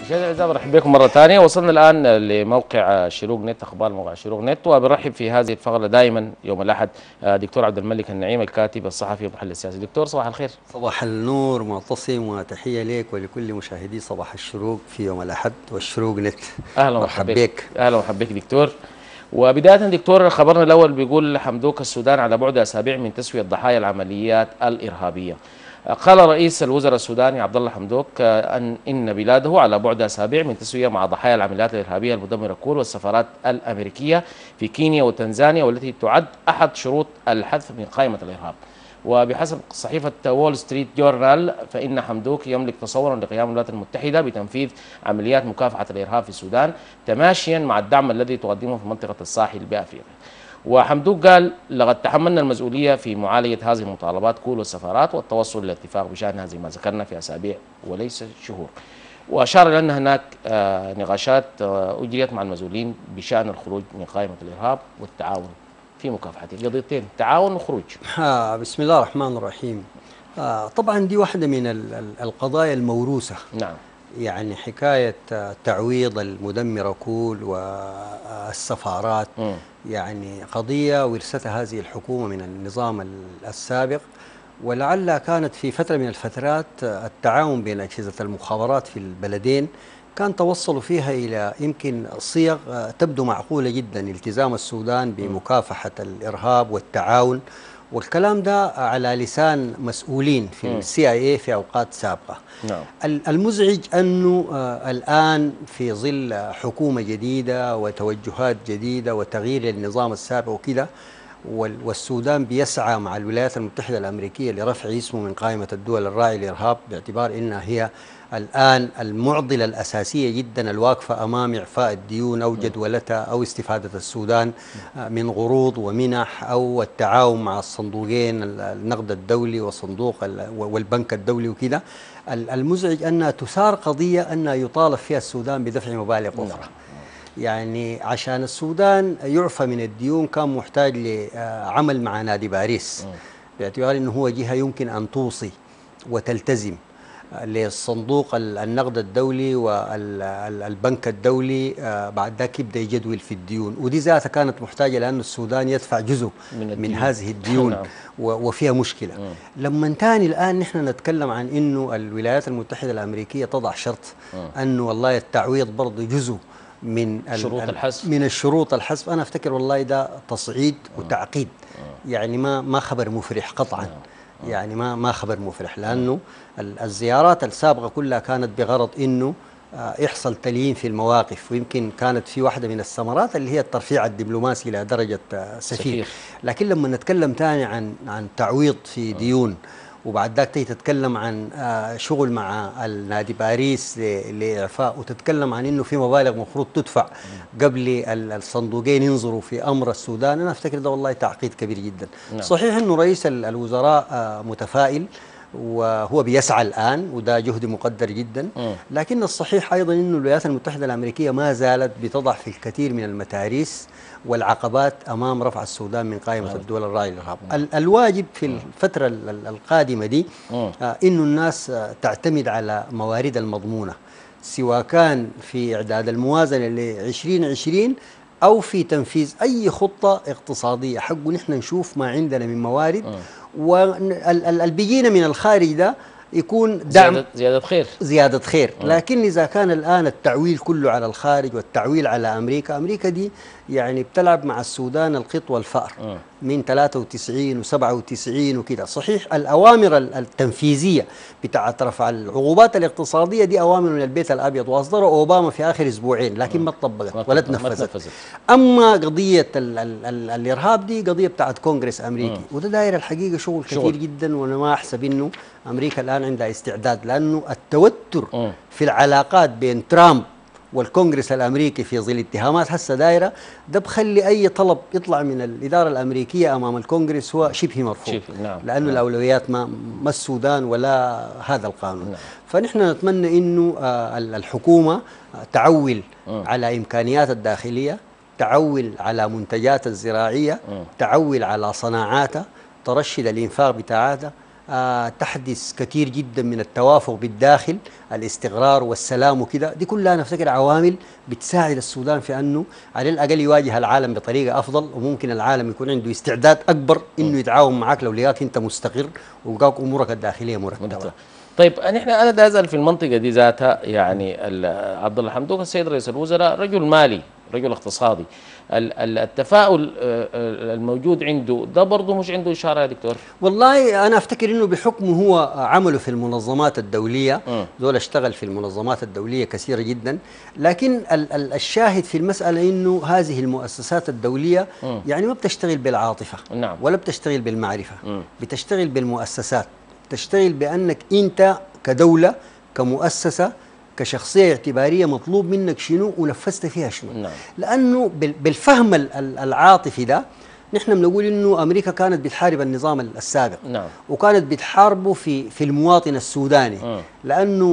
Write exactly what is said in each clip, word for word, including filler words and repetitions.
مشاهدينا الاعزاء برحب بكم مره ثانيه. وصلنا الان لموقع شروق نت، اخبار موقع شروق نت، وبنرحب في هذه الفقره دائما يوم الاحد دكتور عبد الملك النعيم الكاتب الصحفي والمحلل السياسي. دكتور صباح الخير. صباح النور معتصم، وتحيه لك ولكل مشاهدي صباح الشروق في يوم الاحد والشروق نت. اهلا ومرحبا بك. اهلا ومرحبا بك دكتور. وبدايه دكتور، خبرنا الاول بيقول حمدوك السودان على بعد اسابيع من تسويه ضحايا العمليات الارهابيه. قال رئيس الوزراء السوداني عبد الله حمدوك ان ان بلاده على بعد اسابيع من تسويه مع ضحايا العمليات الارهابيه المدمره كول والسفارات الامريكيه في كينيا وتنزانيا، والتي تعد احد شروط الحذف من قائمه الارهاب. وبحسب صحيفه وول ستريت جورنال، فان حمدوك يملك تصورا لقيام الولايات المتحده بتنفيذ عمليات مكافحه الارهاب في السودان تماشيا مع الدعم الذي تقدمه في منطقه الساحل بافريقيا. وحمدوك قال: لقد تحملنا المسؤوليه في معالجه هذه المطالبات كول والسفارات والتوصل للاتفاق بشانها زي ما ذكرنا في اسابيع وليس شهور. واشار الى ان هناك نقاشات اجريت مع المسؤولين بشان الخروج من قائمه الارهاب والتعاون في مكافحته. قضيتين: تعاون وخروج. آه بسم الله الرحمن الرحيم. آه طبعا دي واحده من القضايا الموروثه. نعم. يعني حكايه تعويض المدمره كول والسفارات م. يعني قضيه ورثتها هذه الحكومه من النظام السابق، ولعلها كانت في فتره من الفترات التعاون بين اجهزه المخابرات في البلدين كان توصلوا فيها إلى يمكن صيغ تبدو معقولة جدا: التزام السودان بمكافحة الإرهاب والتعاون، والكلام ده على لسان مسؤولين في السي اي اي في أوقات سابقة. نعم. المزعج أنه الآن في ظل حكومة جديدة وتوجهات جديدة وتغيير للنظام السابق وكذا، والسودان بيسعى مع الولايات المتحدة الأمريكية لرفع اسمه من قائمة الدول الراعية للإرهاب، باعتبار أنها هي الآن المعضلة الأساسية جدا الواقفة أمام إعفاء الديون أو جدولتها أو استفادة السودان من قروض ومنح أو التعاون مع الصندوقين النقد الدولي والصندوق والبنك الدولي وكذا. المزعج أنها تثار قضية أنها يطالب فيها السودان بدفع مبالغ أخرى. يعني عشان السودان يعفى من الديون كان محتاج لعمل مع نادي باريس، باعتبار أنه هو جهة يمكن أن توصي وتلتزم للصندوق النقد الدولي والبنك الدولي، بعد ذاك يبدا يجدول في الديون، ودي ذاتها كانت محتاجه لأن السودان يدفع جزء من, من هذه الديون. نعم. وفيها مشكله. مم. لما تاني الان نحن نتكلم عن انه الولايات المتحده الامريكيه تضع شرط انه والله التعويض برضه جزء من شروط الحذف من الشروط الحذف، انا افتكر والله ده تصعيد وتعقيد. مم. يعني ما ما خبر مفرح قطعا. مم. يعني ما ما خبر مفرح، لانه الزيارات السابقه كلها كانت بغرض انه يحصل تليين في المواقف، ويمكن كانت في واحده من الثمرات اللي هي الترفيع الدبلوماسي الى درجه سفير. لكن لما نتكلم ثاني عن عن تعويض في ديون، وبعد ذاك تتكلم عن شغل مع النادي باريس لاعفاء، وتتكلم عن انه في مبالغ مفروض تدفع قبل الصندوقين ينظروا في امر السودان، انا افتكر ده والله تعقيد كبير جدا. نعم. صحيح انه رئيس الوزراء متفائل وهو بيسعى الآن، وده جهد مقدر جدا، لكن الصحيح أيضا أن الولايات المتحدة الأمريكية ما زالت بتضع في الكثير من المتاريس والعقبات أمام رفع السودان من قائمة الدول الراعية للإرهاب. الواجب في الفترة القادمة دي أنه الناس تعتمد على موارد المضمونة، سواء كان في إعداد الموازنة ل عشرين عشرين أو في تنفيذ أي خطة اقتصادية، حقه نحن نشوف ما عندنا من موارد، واللي بيجينا من الخارج ده يكون دعم زيادة, زيادة خير زيادة خير. م. لكن إذا كان الآن التعويل كله على الخارج والتعويل على أمريكا، أمريكا دي يعني بتلعب مع السودان القط والفأر م. من ثلاثة وتسعين وسبعة وتسعين وكده. صحيح الأوامر التنفيذية بتاعت رفع العقوبات الاقتصادية دي أوامر من البيت الأبيض، وأصدرها أوباما في آخر أسبوعين، لكن ما تطبقت ولا تنفذت. أما قضية ال ال ال الإرهاب دي قضية بتاعت كونغرس أمريكي، م. وده داير الحقيقة شغل كثير شغل. جدا، وأنا ما أحسب إنه أمريكا الآن عندها استعداد، لأنه التوتر م. في العلاقات بين ترامب والكونغرس الامريكي في ظل اتهامات هسه دايره، ده بخلي اي طلب يطلع من الاداره الامريكيه امام الكونغرس هو شبه مرفوض. شبه. نعم. لانه نعم. الاولويات ما ما السودان ولا هذا القانون. نعم. فنحن نتمنى انه الحكومه تعول م. على امكانيات الداخليه، تعول على منتجات الزراعيه، م. تعول على صناعاتها، ترشد الانفاق بتاعاتها، آه تحدث كثير جدا من التوافق بالداخل، الاستقرار والسلام وكده، دي كلها نفتكر عوامل بتساعد السودان في انه على الاقل يواجه العالم بطريقه افضل، وممكن العالم يكون عنده استعداد اكبر انه يتعاون معك لو لقاك انت مستقر ولقاك امورك الداخليه مرتبه. طيب نحن انا دا ازال في المنطقه دي ذاتها، يعني عبد الله حمدوك السيد رئيس الوزراء رجل مالي، رجل اقتصادي، التفاؤل الموجود عنده ده برضه مش عنده اشاره يا دكتور؟ والله انا افتكر انه بحكم هو عمله في المنظمات الدوليه، دول اشتغل في المنظمات الدوليه كثيره جدا، لكن ال ال الشاهد في المساله انه هذه المؤسسات الدوليه م. يعني ما بتشتغل بالعاطفه، نعم. ولا بتشتغل بالمعرفه، م. بتشتغل بالمؤسسات، بتشتغل بانك انت كدوله كمؤسسه كشخصية اعتبارية مطلوب منك شنو ونفذت فيها شنو. نعم. لأنه بالفهم العاطفي ده نحن بنقول إنه أمريكا كانت بتحارب النظام السابق. نعم. وكانت بتحاربه في في المواطن السوداني. م. لأنه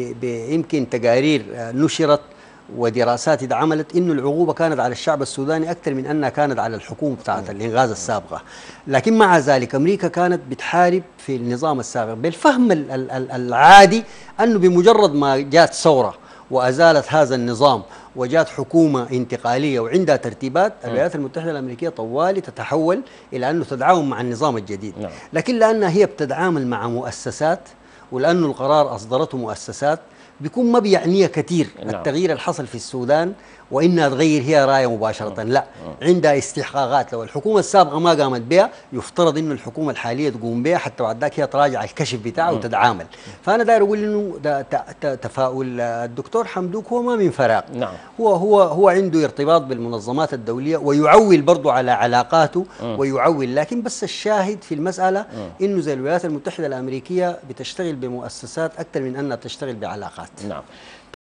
يمكن تقارير نشرت ودراسات اتعملت انه العقوبه كانت على الشعب السوداني اكثر من انها كانت على الحكومه بتاعت الانغاز السابقه، لكن مع ذلك امريكا كانت بتحارب في النظام السابق بالفهم العادي انه بمجرد ما جات ثوره وازالت هذا النظام وجات حكومه انتقاليه وعندها ترتيبات، الولايات المتحده الامريكيه طوالي تتحول الى انه تتعاون مع النظام الجديد. نعم. لكن لانها هي بتتعامل مع مؤسسات، ولانه القرار اصدرته مؤسسات، بيكون ما بيعنيها كثير نعم. التغيير اللي حصل في السودان وانها تغير هي رايه مباشره، لا، عندها استحقاقات لو الحكومه السابقه ما قامت بها يفترض انه الحكومه الحاليه تقوم بها، حتى بعد ذاك هي تراجع الكشف بتاعها وتتعامل. فانا داير اقول انه ده تفاؤل الدكتور حمدوك هو ما من فراغ. نعم. هو هو هو عنده ارتباط بالمنظمات الدوليه ويعول برضه على علاقاته ويعول، لكن بس الشاهد في المساله انه زي الولايات المتحده الامريكيه بتشتغل بمؤسسات اكثر من انها تشتغل بعلاقات. نعم.